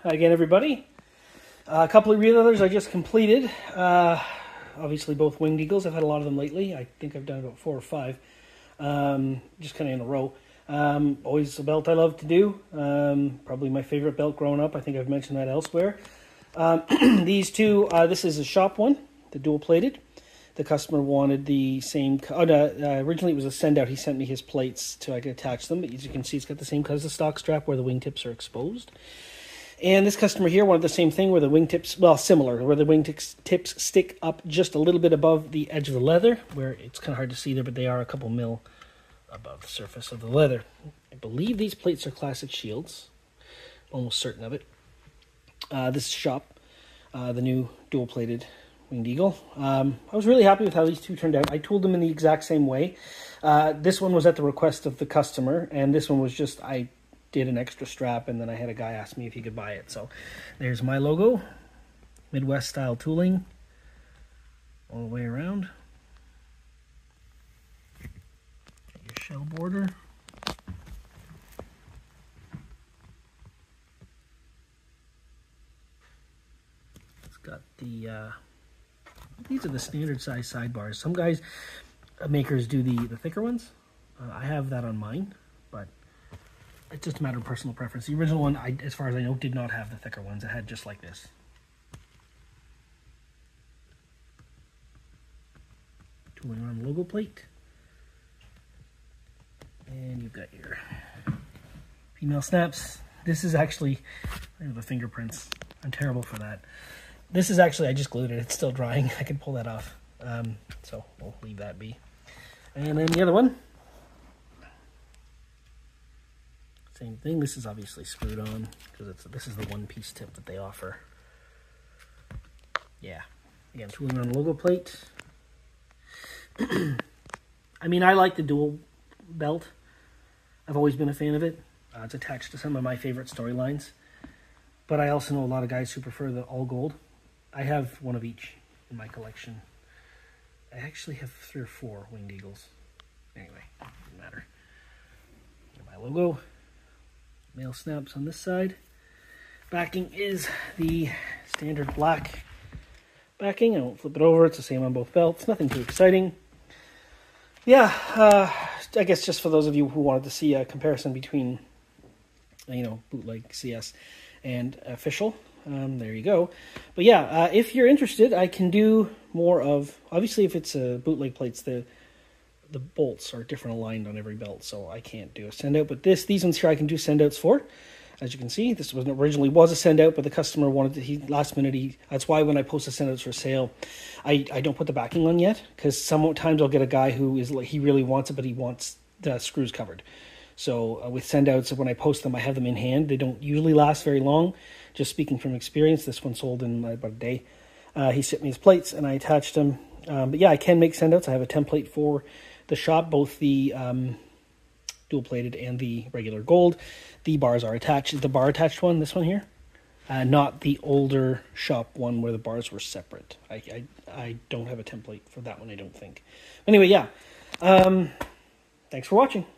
again, everybody. A couple of Releathers I just completed. Obviously, both Winged Eagles. I've had a lot of them lately. I think I've done about 4 or 5, just kind of in a row. Always a belt I love to do. Probably my favorite belt growing up. I think I've mentioned that elsewhere. These two, this is a shop one, the dual-plated. The customer wanted the same... originally it was a send-out. He sent me his plates so I could attach them. But as you can see, it's got the same color as the stock strap where the wingtips are exposed. And this customer here wanted the same thing where the wingtips... Well, similar, where the wingtips stick up just a little bit above the edge of the leather, where it's kind of hard to see there, but they are a couple mil above the surface of the leather. I believe these plates are classic shields. Almost certain of it. This is shop, the new dual-plated Winged Eagle. I was really happy with how these two turned out. I tooled them in the exact same way. This one was at the request of the customer, and this one was just, I did an extra strap, and then I had a guy ask me if he could buy it. So there's my logo, Midwest style tooling, all the way around. Your shell border. It's got the... these are the standard size sidebars. Some guys, makers, do the thicker ones. I have that on mine, but it's just a matter of personal preference. The original one, as far as I know, did not have the thicker ones. It had just like this. Tooling on the logo plate. And you've got your female snaps. This is actually, the fingerprints. I'm terrible for that. This is actually, I just glued it. It's still drying. I can pull that off. So we'll leave that be. And then the other one. Same thing. This is obviously screwed on because this is the one-piece tip that they offer. Yeah. Again, tooling on the logo plate. I mean, I like the dual belt. I've always been a fan of it. It's attached to some of my favorite storylines. But I also know a lot of guys who prefer the all gold. I have one of each in my collection. I actually have 3 or 4 Winged Eagles. Anyway, doesn't matter. Here's my logo. Male snaps on this side. Backing is the standard black backing. I won't flip it over. It's the same on both belts. Nothing too exciting. Yeah, I guess just for those of you who wanted to see a comparison between, bootleg CS and official, there you go. But yeah, if you're interested, I can do more of, obviously if it's a bootleg plates, the bolts are different aligned on every belt, so I can't do a send out. But these ones here I can do send outs for. As you can see, this originally was a send out, but the customer wanted to, last minute, that's why when I post the send outs for sale, I don't put the backing on yet, because sometimes I'll get a guy who is like, he really wants it, but he wants the screws covered. So with send outs, when I post them, I have them in hand. They don't usually last very long. Just speaking from experience, this one sold in about a day. He sent me his plates and I attached them. But yeah, I can make send outs. I have a template for the shop, both the dual plated and the regular gold. The bars are attached. The bar attached one, this one here, not the older shop one where the bars were separate. I don't have a template for that one, I don't think. Anyway, yeah. Thanks for watching.